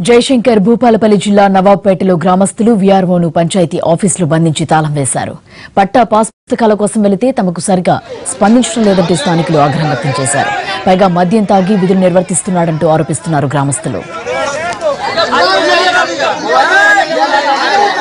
జయశంకర్ భూపాలపల్లి జిల్లా నవాబ్పేటలో గ్రామస్తులు వీఆర్ఓను పంచాయతీ ఆఫీసులో బంధించి తాళం వేశారు. పట్టా పాస్ పుస్తకాల కోసం వెళితే తమకు సరిగా స్పందించడం లేదంటూ స్థానికులు ఆగ్రహం వ్యక్తం చేశారు. పైగా మద్యం తాగి విధులు నిర్వర్తిస్తున్నాడంటూ ఆరోపిస్తున్నారు గ్రామస్తులు.